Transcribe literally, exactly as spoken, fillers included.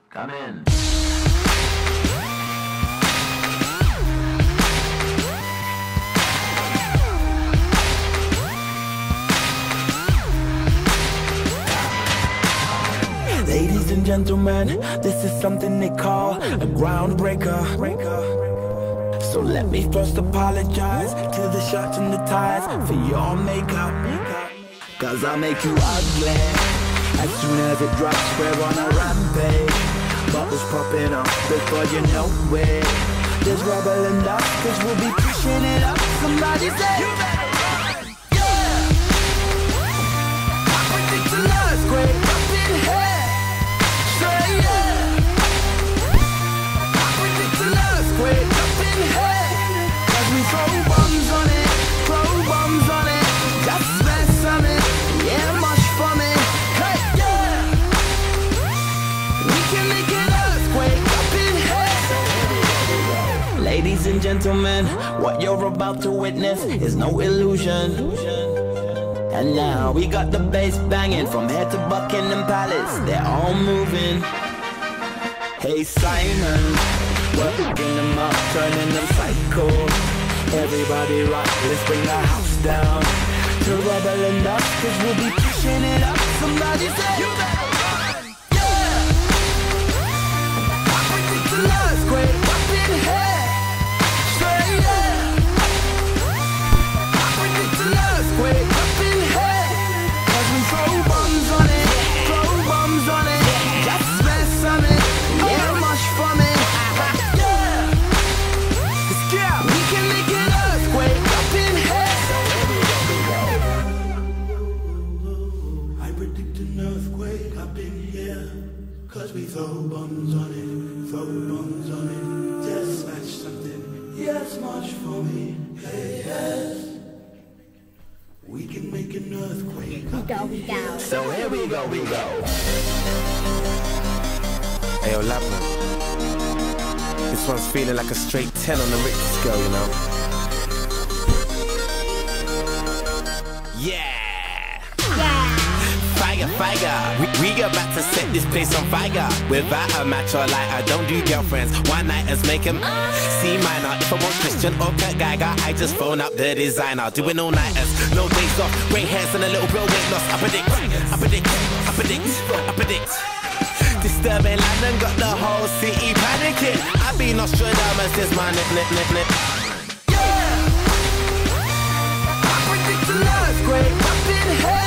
Come in. Ladies and gentlemen, this is something they call a groundbreaker. So let me first apologize to the shirts and the ties for your makeup. Cause I'll make you ugly as soon as it drops. We're on a rampage, bubbles popping up before you know it. There's rubble and dust cause we'll be pushing it up. Somebody say you better run, yeah. I predict an earthquake up in here. Say yeah. I predict an earthquake up in here. Cause we throw bombs on it, throw bombs on it. Just smash on it, yeah, much for me. Hey, yeah. We can make an earthquake up in here. Ladies and gentlemen, what you're about to witness is no illusion. And now we got the bass banging from here to Buckingham Palace. They're all moving. Hey Simon, working them up, turning them psycho. Everybody rock, let's bring the house down to rubble and dust, cause we'll be pushing it up. Somebody say you better run, yeah. I predict an earthquake up in here. Say yeah. I predict an earthquake up in here. Cause we throw bombs on it, throw bombs on it. Just mess on it, yeah, much for me. Yeah. We can make an earthquake up in here. I predict an earthquake up in here. Cause we throw bombs on it, throw bombs on it. Just smash something, yes, much for me. Hey, yes. We can make an earthquake up Go, in go. here. So here we go, we go. Hey, yo, Labrinth. This one's feeling like a straight ten on the Richter scale, you know? Yeah! Yeah. Fire, fire! We, we about to set this place on fire. Without a match or lighter, don't do girlfriends. One-nighters make them C minor. If I want Christian or Kurt Geiger, I just phone up the designer. Doing all-nighters, no days off. Grey hairs and a little real weight loss. I predict, I predict, I predict, I predict. Disturbing London got the whole city panicking. I be Nostradamus, this my nip, nip, nip, nip. Yeah! I predict an earthquake up in here.